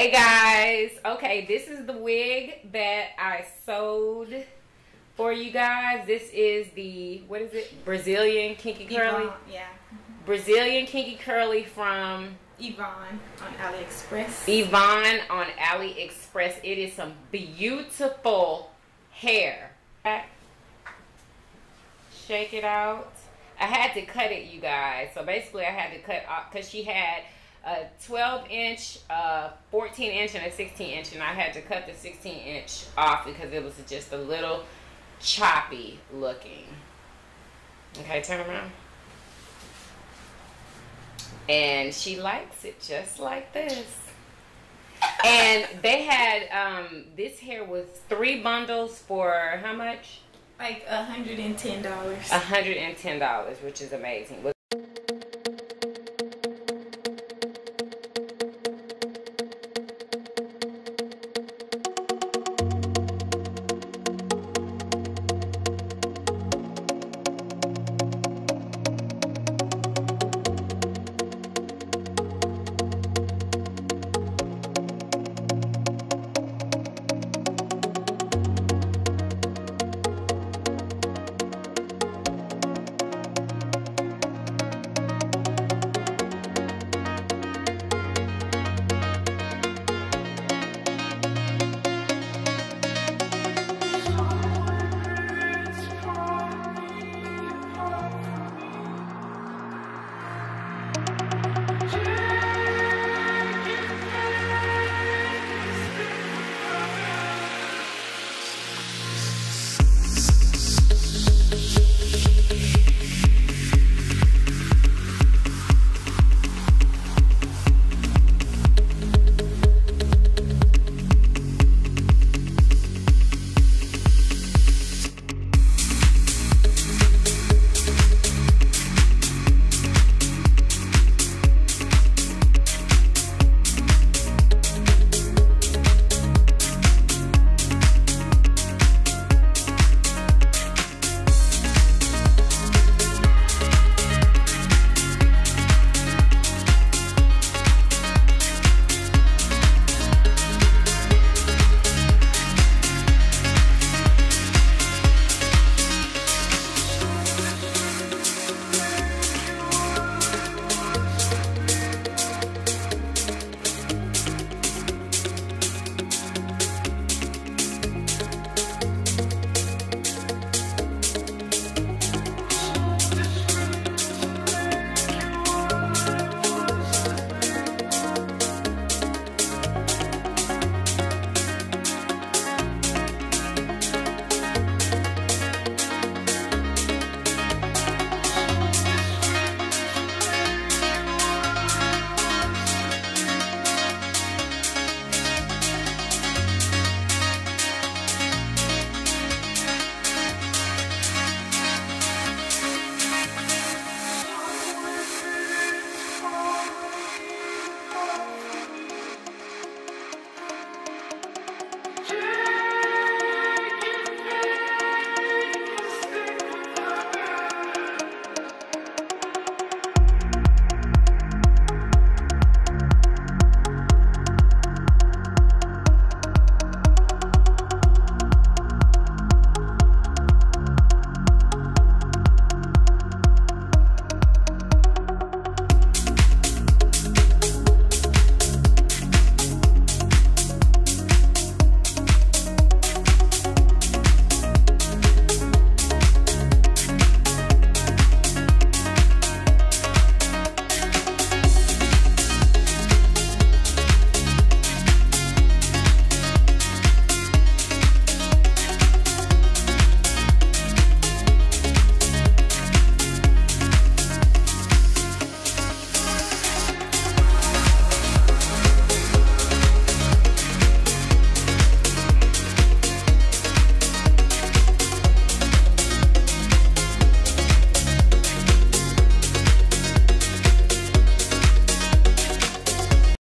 Hey guys, okay, this is the wig that I sewed for you guys. This is the, what is it? Brazilian Kinky Curly? Yvonne, yeah. Brazilian Kinky Curly from Yvonne on AliExpress. Yvonne on AliExpress. It is some beautiful hair. Shake it out. I had to cut it, you guys. So basically I had to cut off because she had a 12-inch, 14-inch, and a 16-inch, and I had to cut the 16-inch off because it was just a little choppy looking. Okay, turn around. And she likes it just like this. And they had, this hair was 3 bundles for how much? Like $110. $110, which is amazing.